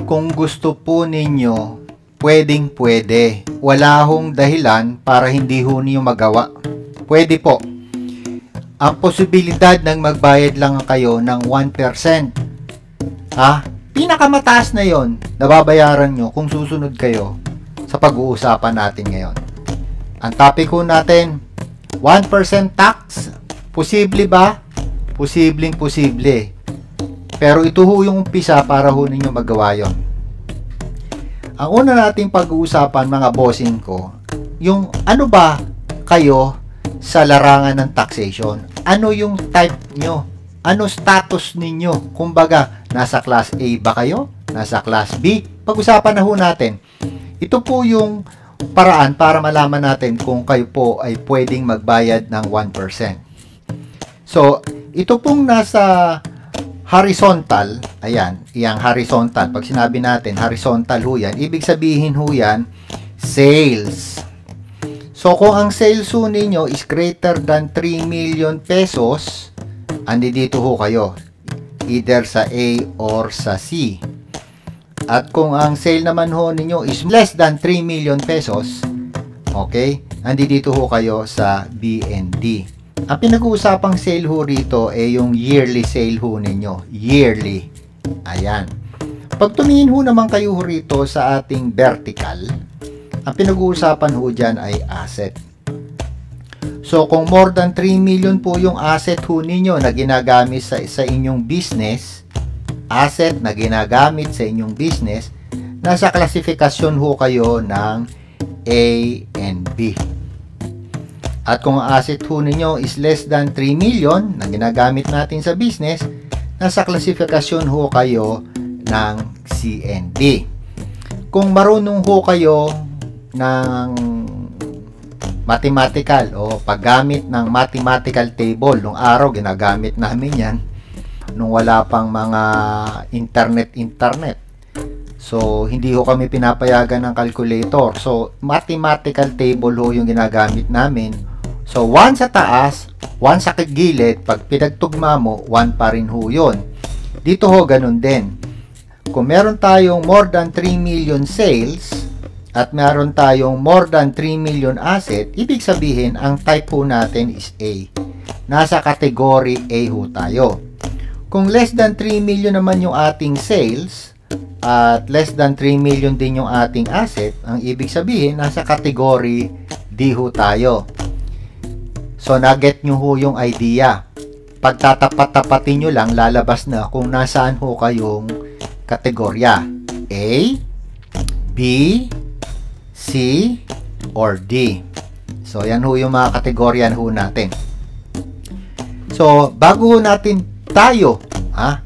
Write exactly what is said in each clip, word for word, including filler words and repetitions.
Kung gusto po ninyo, pwedeng pwede. Wala hong dahilan para hindi ho niyo magawa. Pwede po. Ang posibilidad ng magbayad lang kayo ng one percent. Ha? Pinakamataas na yon na babayaran nyo kung susunod kayo sa pag-uusapan natin ngayon. Ang topic ko natin, one percent tax. Posible ba? Posibleng posible. Pero ito ho yung umpisa para ho ninyo magawa yon. Ang una nating pag-uusapan, mga bossing ko, yung ano ba kayo sa larangan ng taxation? Ano yung type nyo? Ano status ninyo? Kumbaga, nasa class A ba kayo? Nasa class B? Pag-usapan na ho natin. Ito po yung paraan para malaman natin kung kayo po ay pwedeng magbayad ng one percent. So, ito pong nasa horizontal, ayan, iyang horizontal. Pag sinabi natin, horizontal ho yan, ibig sabihin ho yan, sales. So, kung ang sales ho ninyo is greater than three million pesos, andi dito ho kayo, either sa A or sa C. At kung ang sale naman ho ninyo is less than three million pesos, okay, andi dito ho kayo sa B and D. Ang pinag-uusapang sale ho rito ay yung yearly sale ho ninyo. Yearly. Ayan. Pag tumingin ho naman kayo ho rito sa ating vertical, ang pinag-uusapan ho dyan ay asset. So, kung more than three million po yung asset ho ninyo na ginagamit sa, sa inyong business, asset na ginagamit sa inyong business, nasa klasifikasyon ho kayo ng A and B. At kung ang asset ho ninyo is less than three million na ginagamit natin sa business, nasa klasifikasyon ho kayo ng C and D. Kung marunong ho kayo ng mathematical o paggamit ng mathematical table, nung araw ginagamit namin yan nung wala pang mga internet internet. So, hindi ho kami pinapayagan ng calculator. So, mathematical table ho yung ginagamit namin. So, one sa taas, one sa gilid, pag pinagtugma mo, one pa rin ho yun. Dito ho, ganun din. Kung meron tayong more than three million sales, at meron tayong more than three million asset, ibig sabihin, ang type po natin is A. Nasa category A ho tayo. Kung less than three million naman yung ating sales, at less than three million din yung ating asset, ang ibig sabihin, nasa category D ho tayo. So, na-get nyo ho yung idea. Pagtatapat-tapatin nyo lang, lalabas na kung nasaan ho kayong kategorya. A, B, C, or D. So, yan ho yung mga kategoryan ho natin. So, bago ho natin tayo ha,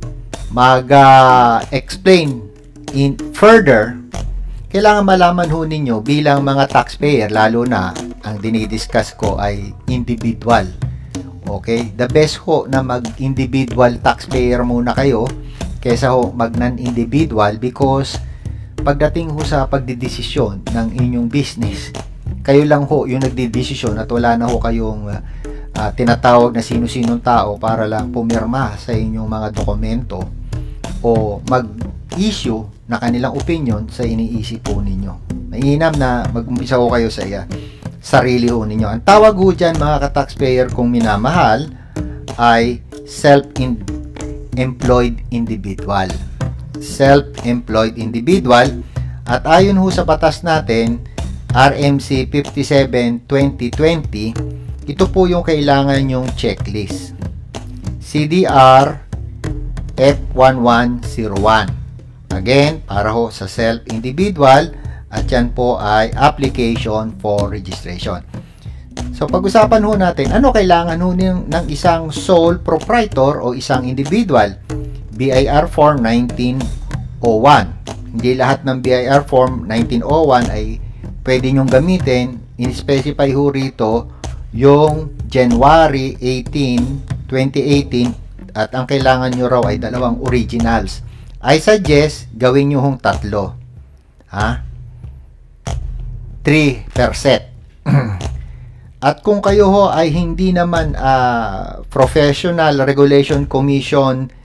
mag-explain uh, in further, kailangan malaman ho ninyo bilang mga taxpayer, lalo na ang dinidiscuss ko ay individual. Okay? The best ho na mag-individual taxpayer muna kayo kaysa ho mag-non-individual, because pagdating ho sa pagdidesisyon ng inyong business, kayo lang ho yung nagdidesisyon at wala na ho kayong uh, tinatawag na sino-sinong tao para lang pumirma sa inyong mga dokumento o mag-issue na kanilang opinion sa iniisip po ninyo. Mainam na mag-umpisa ho kayo sa iya, sarili ho ninyo. Ang tawag ho dyan, mga ka-taxpayer, kung minamahal, ay self-employed individual. Self-employed individual. At ayon ho sa batas natin, R M C fifty-seven twenty twenty, ito po yung kailangan yung checklist. C D R F one one zero one. Again, para ho sa self-individual, at yan po ay application for registration. So, pag-usapan ho natin, ano kailangan ho ng, ng isang sole proprietor o isang individual? B I R Form nineteen oh one. Hindi lahat ng B I R Form nineteen oh one ay pwede nyong gamitin. In-specify ho rito yung January eighteen, twenty eighteen, at ang kailangan nyo raw ay dalawang originals. I suggest gawin nyo hong tatlo. Ha? three per set. At kung kayo ho ay hindi naman uh, Professional Regulation Commission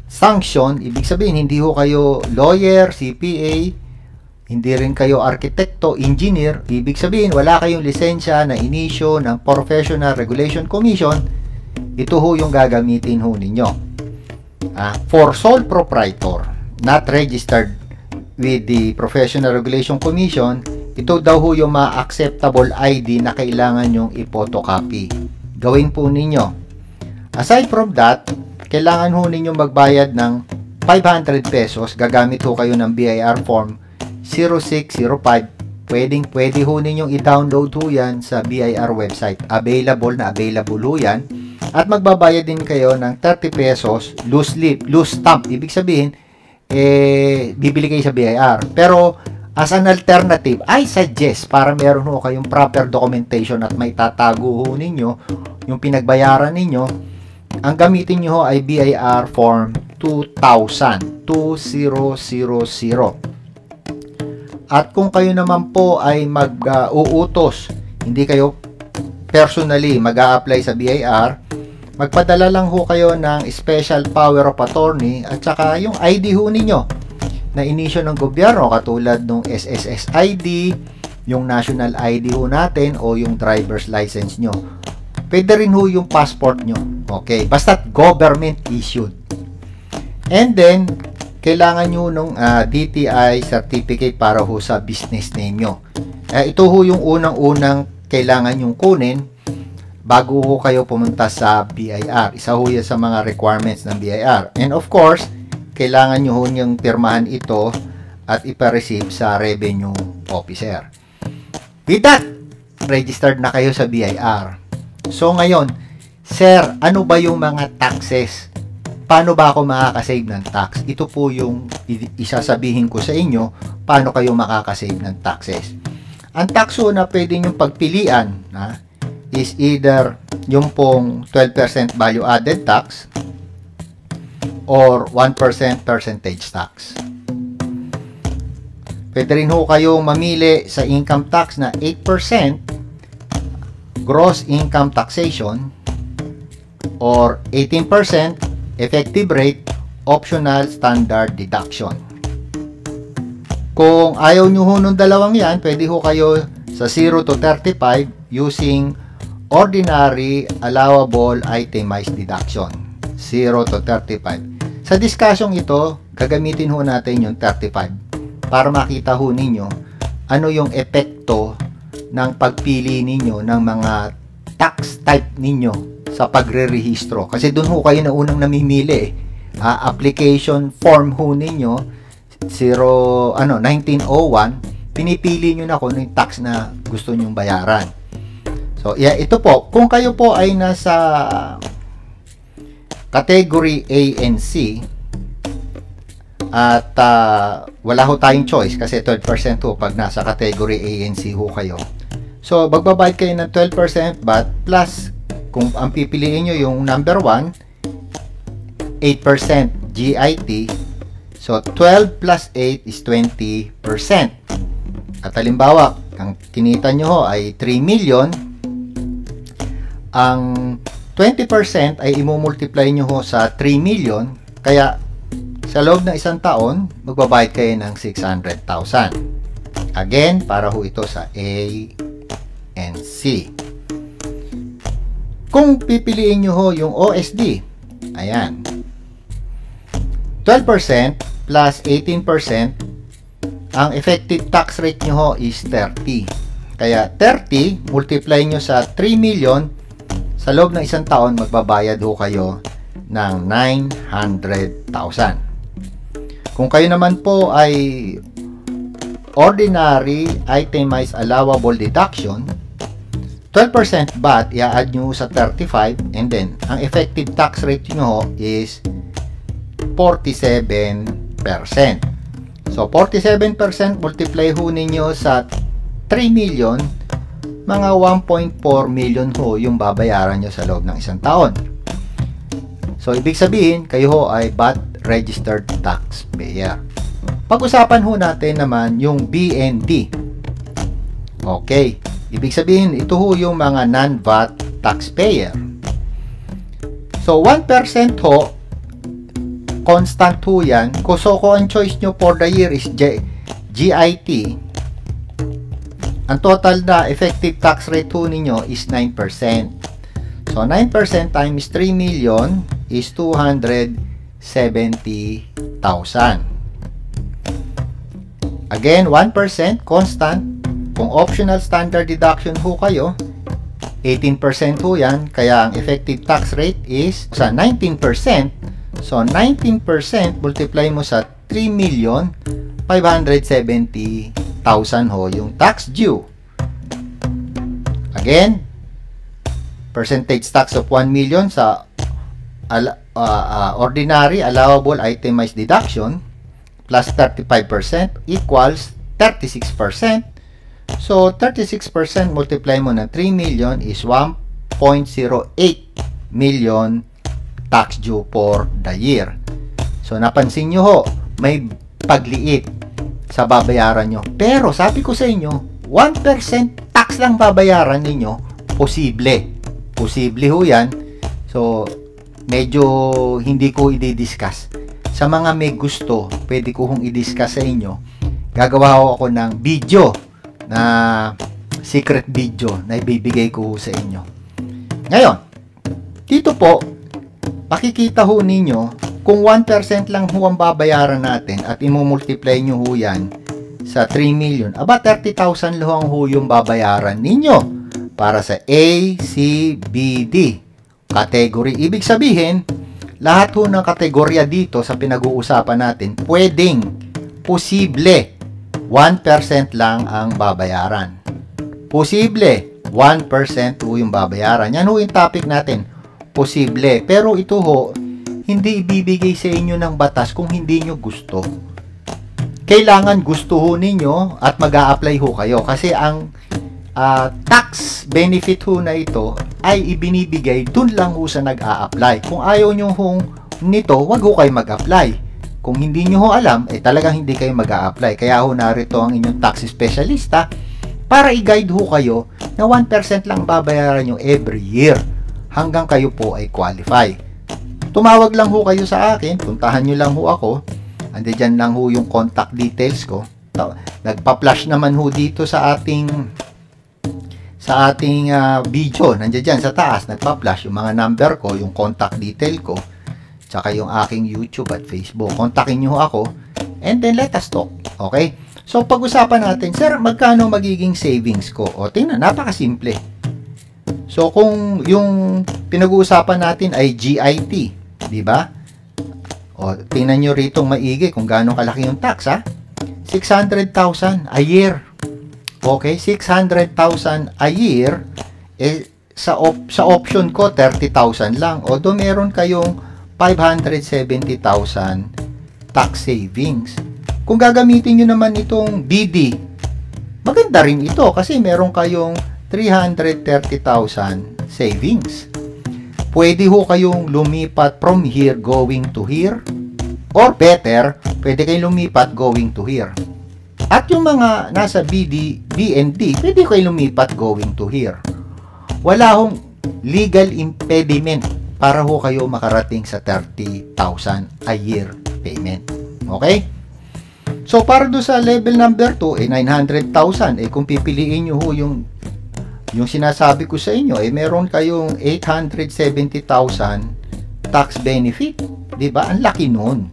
sanction, ibig sabihin, hindi ho kayo lawyer, C P A, hindi rin kayo arkitekto, engineer, ibig sabihin, wala kayong lisensya na inisyo ng Professional Regulation Commission, ito ho yung gagamitin ho ninyo. Ah, for sole proprietor, not registered with the Professional Regulation Commission, ito daw ho yung ma-acceptable I D na kailangan nyong i-photocopy. Gawin po ninyo. Aside from that, kailangan ho ninyo magbayad ng five hundred pesos. Gagamit ho kayo ng B I R form zero six zero five. Pwedeng pwede ho ninyong i-download ho yan sa B I R website. Available na available ho yan. At magbabayad din kayo ng thirty pesos loose leaf, loose stamp. Ibig sabihin, eh, bibili kayo sa B I R. Pero, as an alternative, I suggest, para meron ho kayong proper documentation at may tatago ho ninyo yung pinagbayaran ninyo, ang gamitin nyo ho ay B I R form two thousand, two thousand. At kung kayo naman po ay mag-uutos, uh, hindi kayo personally mag-a-apply sa B I R, magpadala lang ho kayo ng special power of attorney at saka yung I D ho ninyo na inisyo ng gobyerno katulad ng S S S I D, yung national I D ho natin o yung driver's license nyo. Pwede rin ho yung passport nyo. Okay, basta't government issued. And then, kailangan nyo nung uh, D T I certificate para ho sa business ninyo. Uh, ito ho yung unang-unang kailangan nyong kunin bago ho kayo pumunta sa B I R. Isa ho yan sa mga requirements ng B I R. And of course, kailangan nyo ho niyang pirmahan ito at ipa-receive sa revenue officer. With that, registered na kayo sa B I R. So ngayon, sir, ano ba yung mga taxes? Paano ba ako makakasave ng tax? Ito po yung isasabihin ko sa inyo, paano kayo makakasave ng taxes. Ang tax ho na pwede nyo pagpilian ha, is either yung pong twelve percent value added tax or one percent percentage tax. Pwede rin ho kayong mamili sa income tax na eight percent gross income taxation or eighteen percent effective rate optional standard deduction. Kung ayaw nyo ho nung dalawang yan, pwede ho kayo sa zero to thirty-five using ordinary allowable itemized deduction. zero to thirty-five. Sa discussion ito, gagamitin ho natin yung thirty-five para makita ho ninyo ano yung epekto ng pagpili ninyo ng mga tax type ninyo sa pagre-rehistro. Kasi doon ho kayo na unang namimili. Uh, application form ho ninyo zero, ano, nineteen oh one, pinipili nyo na kung ano yung tax na gusto nyong bayaran. So, yeah, ito po. Kung kayo po ay nasa category A and C at uh, wala ho tayong choice kasi twelve percent ho pag nasa category A and C ho kayo. So, magbabayad kayo ng twelve percent but plus kung ang pipiliin nyo yung number one, eight percent G I T. So, twelve plus eight is twenty percent. At halimbawa, ang kinita nyo ho ay three million. Ang twenty percent ay imumultiply nyo ho sa three million. Kaya, sa loob ng isang taon, magbabayad kayo ng six hundred thousand. Again, para ho ito sa A and C. Kung pipiliin nyo ho yung O S D, ayan, twelve percent plus eighteen percent, ang effective tax rate nyo ho is thirty. Kaya thirty, multiply nyo sa three million, sa loob ng isang taon, magbabayad ho kayo ng nine hundred thousand. Kung kayo naman po ay ordinary itemized allowable deduction, twelve percent B A T, i-add nyo sa thirty-five, and then, ang effective tax rate nyo ho is forty-seven percent. So, forty-seven percent multiply ho ninyo sa three million, mga one point four million ho yung babayaran nyo sa loob ng isang taon. So, ibig sabihin, kayo ho ay B A T registered taxpayer. Pag-usapan ho natin naman yung B and D. Okay. Ibig sabihin, ito ho yung mga non-V A T taxpayer. So, one percent ho constant ho yan. So kung ang choice nyo for the year is G I T, ang total na effective tax rate ho ninyo is nine percent. So nine percent times three million is two hundred seventy thousand. Again, one percent constant. Kung optional standard deduction ho kayo, eighteen percent ho yan. Kaya ang effective tax rate is sa nineteen percent. So, nineteen percent multiply mo sa three million five hundred seventy thousand ho yung tax due. Again, percentage tax of one million sa uh, uh, ordinary allowable itemized deduction plus thirty-five percent equals thirty-six percent. So, thirty-six percent multiply mo ng three million is one point zero eight million tax due for the year. So, napansin nyo ho, may pagliit sa babayaran nyo. Pero, sabi ko sa inyo, one percent tax lang babayaran ninyo, posible. Posible ho yan. So, medyo hindi ko i-discuss. Sa mga may gusto, pwede ko hong i-discuss sa inyo. Gagawa ho ako ng video na secret video na ibibigay ko sa inyo. Ngayon, dito po, makikita ho ninyo kung one percent lang ho ang babayaran natin at imumultiply nyo ho yan sa three million, aba thirty thousand lang ho yung babayaran ninyo para sa A, C, B, D category. Ibig sabihin, lahat ho ng kategorya dito sa pinag-uusapan natin, pwedeng, posible, one percent lang ang babayaran. Posible, one percent ho yung babayaran. Yan ho yung topic natin. Posible. Pero ito ho, hindi ibibigay sa inyo ng batas kung hindi nyo gusto. Kailangan gusto ho ninyo at mag-a-apply ho kayo. Kasi ang uh, tax benefit ho na ito ay ibinibigay dun lang ho sa nag-a-apply. Kung ayaw nyo ho nito, wag ho kayo mag-apply. Kung hindi nyo ho alam, eh talagang hindi kayo mag-a-apply. Kaya ho narito ang inyong tax specialista para i-guide ho kayo na one percent lang babayaran nyo every year hanggang kayo po ay qualify. Tumawag lang ho kayo sa akin, puntahan nyo lang ho ako. Andiyan lang ho yung contact details ko. Nagpa-flash naman ho dito sa ating sa ating uh, video. Nandiyan sa taas, nagpa-flash yung mga number ko, yung contact detail ko, tsaka yung aking YouTube at Facebook. Kontakin nyo ako, and then let us talk. Okay? So, pag-usapan natin, sir, magkano magiging savings ko? O, tingnan, napakasimple. So, kung yung pinag-uusapan natin ay G I T, di ba? O, tingnan nyo rito maigi kung gaano kalaki yung tax, ha? six hundred thousand a year. Okay, six hundred thousand a year, eh, sa, op sa option ko, thirty thousand lang. O, do meron kayong five hundred seventy thousand tax savings. Kung gagamitin nyo naman itong B D, maganda rin ito kasi meron kayong three hundred thirty thousand savings. Pwede ho kayong lumipat from here going to here, or better, pwede kayong lumipat going to here. At yung mga nasa B D, B and D, pwede kayong lumipat going to here. Wala hong legal impediment para ho kayo makarating sa thirty thousand a year payment. Okay? So, para do sa level number two, eh, nine hundred thousand. Eh, kung pipiliin nyo ho yung, yung sinasabi ko sa inyo, eh, meron kayong eight hundred seventy thousand tax benefit. Diba? Ang laki nun.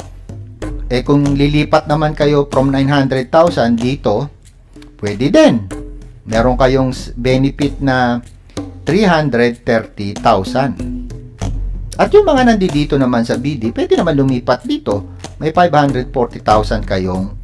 Eh, kung lilipat naman kayo from nine hundred thousand dito, pwede din. Meron kayong benefit na three hundred thirty thousand. At yung mga nandito naman sa B D, pwede naman lumipat dito. May five hundred forty thousand kayong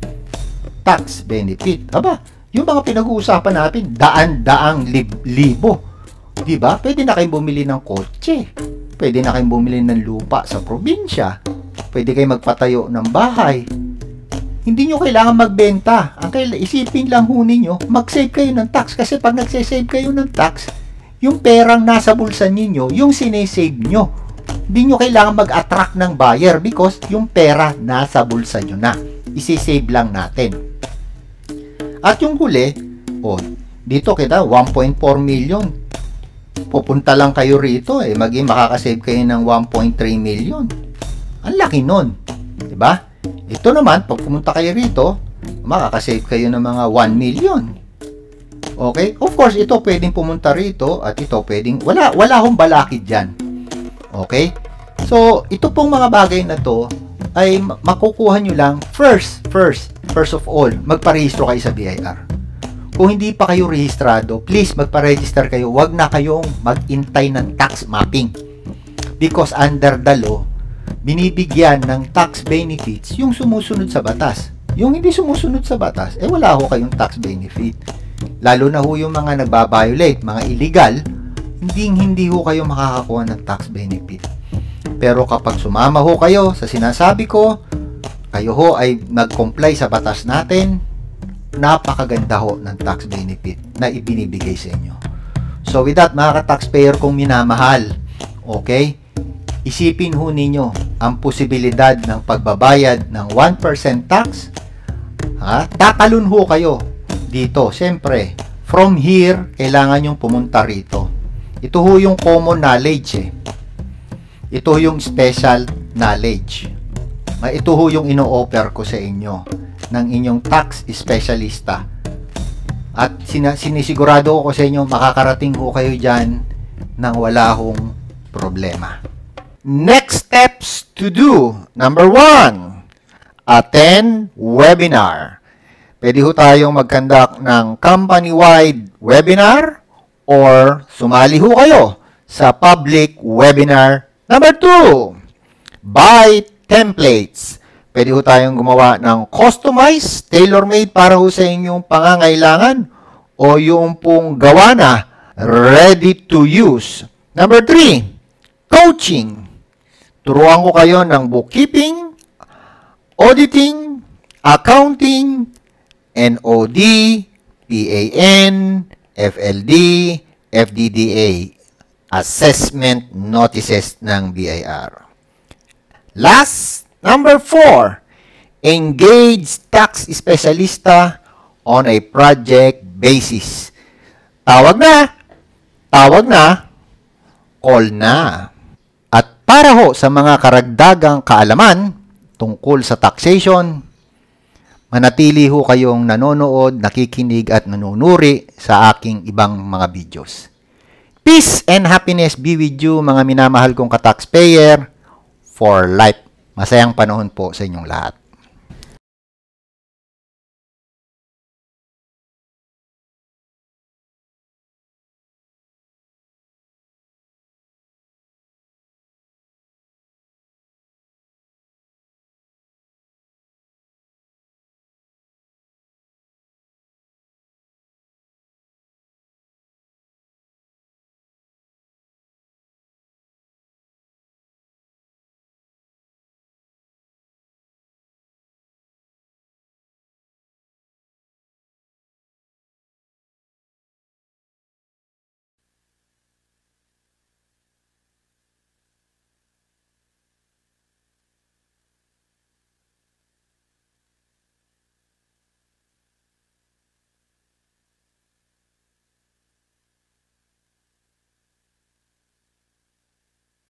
tax benefit. Aba, yung mga pinag-uusapan natin, daan-daang lib libo. Diba? Pwede na kayong bumili ng kotse. Pwede na kayong bumili ng lupa sa probinsya. Pwede kayong magpatayo ng bahay. Hindi nyo kailangan magbenta. Ang kailangan, isipin lang ho ninyo, mag-save kayo ng tax. Kasi pag nagsasave kayo ng tax, yung perang nasa bulsa ninyo, yung sinesave nyo. Hindi nyo kailangan mag-attract ng buyer because yung pera nasa bulsa nyo na. Isisave lang natin. At yung huli, oh, dito kita, one point four million. Pupunta lang kayo rito, eh, maging makakasave kayo ng one point three million. Ang laki nun. Diba? Ito naman, pag pumunta kayo rito, makakasave kayo ng mga one million. Okay? Of course, ito pwedeng pumunta rito at ito pwedeng, wala, wala akong balakid dyan. Okay? So, ito pong mga bagay na to ay makukuha nyo lang first, first, first of all, magparehistro kayo sa B I R. Kung hindi pa kayo rehistrado, please magpa-register kayo. Huwag na kayong mag-intay ng tax mapping. Because under the law, binibigyan ng tax benefits yung sumusunod sa batas. Yung hindi sumusunod sa batas, eh wala ho kayong tax benefit. Lalo na ho yung mga nagbabiolate, mga illegal, hindi hindi ho kayo makakakuha ng tax benefit. Pero kapag sumama ho kayo sa sinasabi ko, kayo ho ay nag-comply sa batas natin, napakaganda ho ng tax benefit na ibinibigay sa inyo. So with that, mga ka-taxpayer kong minamahal, okay, isipin ho ninyo ang posibilidad ng pagbabayad ng one percent tax. Ha? Tatalon ho kayo dito. Siyempre, from here, kailangan yung pumunta rito. Ito ho yung common knowledge eh. Ito yung special knowledge. Ito ho yung ino-offer ko sa inyo ng inyong tax specialista. At sinisigurado ko sa inyo, makakarating ho kayo dyan nang wala hong problema. Next steps to do. Number one, attend webinar. Pwede ho tayong mag-conduct ng company-wide webinar or sumali ho kayo sa public webinar. Number two, buy templates. Pwede ho tayong gumawa ng customized, tailor-made para ho sa inyong pangangailangan o yung pong gawa na, ready to use. Number three, coaching. Turuan ko kayo ng bookkeeping, auditing, accounting, N O D, P A N, F L D, F D D A. Assessment notices ng B I R. Last, number four, engage tax specialista on a project basis. Tawag na, tawag na, call na. At para ho sa mga karagdagang kaalaman tungkol sa taxation, manatili ho kayong nanonood, nakikinig at nanunuri sa aking ibang mga videos. Peace and happiness be with you, mga minamahal kong ka-taxpayer, for life. Masayang panahon po sa inyong lahat.